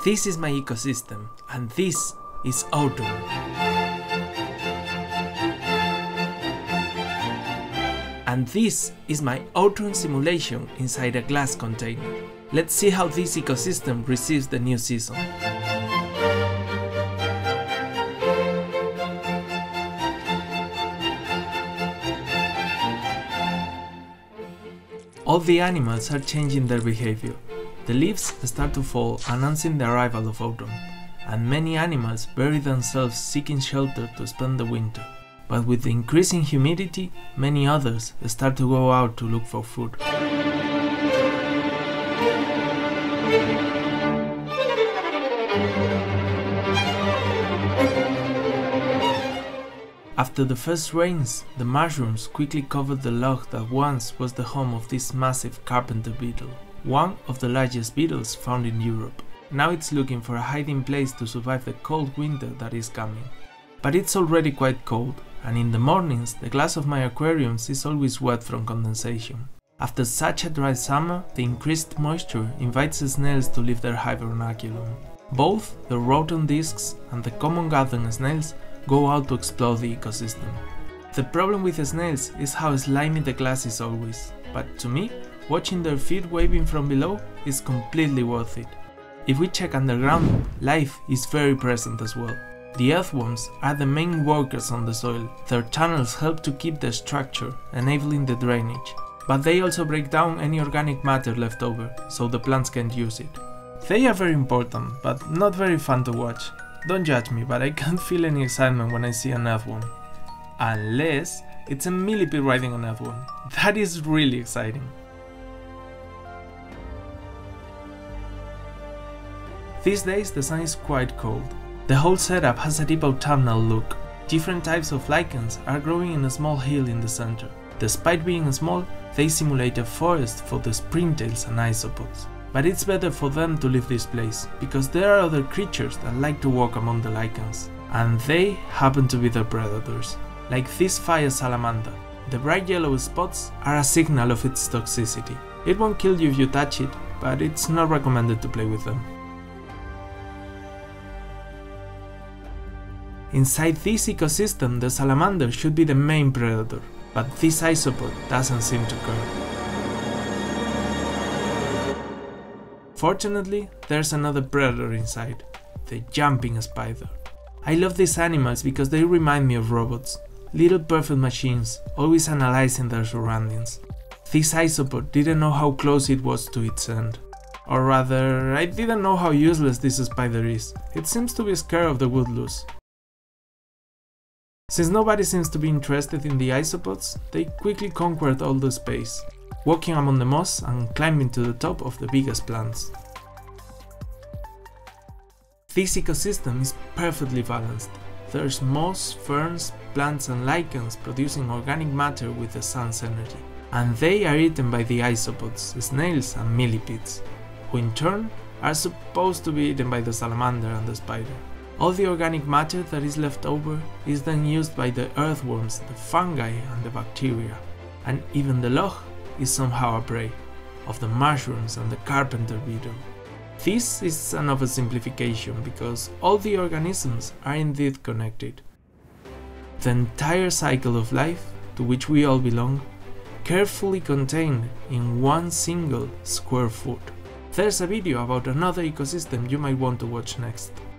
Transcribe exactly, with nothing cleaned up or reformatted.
This is my ecosystem, and this is autumn. And this is my autumn simulation inside a glass container. Let's see how this ecosystem receives the new season. All the animals are changing their behavior. The leaves start to fall, announcing the arrival of autumn, and many animals bury themselves seeking shelter to spend the winter. But with the increasing humidity, many others start to go out to look for food. After the first rains, the mushrooms quickly covered the log that once was the home of this massive carpenter beetle, one of the largest beetles found in Europe. Now it's looking for a hiding place to survive the cold winter that is coming. But it's already quite cold, and in the mornings the glass of my aquariums is always wet from condensation. After such a dry summer, the increased moisture invites the snails to leave their hibernaculum. Both the rotten discs and the common garden snails go out to explore the ecosystem. The problem with the snails is how slimy the glass is always, but to me, watching their feet waving from below is completely worth it. If we check underground, life is very present as well. The earthworms are the main workers on the soil. Their tunnels help to keep the structure, enabling the drainage. But they also break down any organic matter left over, so the plants can't use it. They are very important, but not very fun to watch. Don't judge me, but I can't feel any excitement when I see an earthworm. Unless it's a millipede riding an earthworm. That is really exciting. These days the sun is quite cold. The whole setup has a deep autumnal look. Different types of lichens are growing in a small hill in the center. Despite being small, they simulate a forest for the springtails and isopods. But it's better for them to leave this place, because there are other creatures that like to walk among the lichens, and they happen to be the predators, like this fire salamander. The bright yellow spots are a signal of its toxicity. It won't kill you if you touch it, but it's not recommended to play with them. Inside this ecosystem, the salamander should be the main predator, but this isopod doesn't seem to care. Fortunately, there's another predator inside, the jumping spider. I love these animals because they remind me of robots, little perfect machines, always analyzing their surroundings. This isopod didn't know how close it was to its end. Or rather, I didn't know how useless this spider is. It seems to be scared of the wood loose. Since nobody seems to be interested in the isopods, they quickly conquered all the space, walking among the moss and climbing to the top of the biggest plants. This ecosystem is perfectly balanced. There's moss, ferns, plants and lichens producing organic matter with the sun's energy. And they are eaten by the isopods, snails and millipedes, who in turn are supposed to be eaten by the salamander and the spider. All the organic matter that is left over is then used by the earthworms, the fungi and the bacteria. And even the log is somehow a prey of the mushrooms and the carpenter beetle. This is an oversimplification because all the organisms are indeed connected. The entire cycle of life, to which we all belong, carefully contained in one single square foot. There's a video about another ecosystem you might want to watch next.